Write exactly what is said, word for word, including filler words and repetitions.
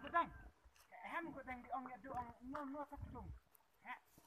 ko dang ham ko dang di ong ya do ong no no tak tung ha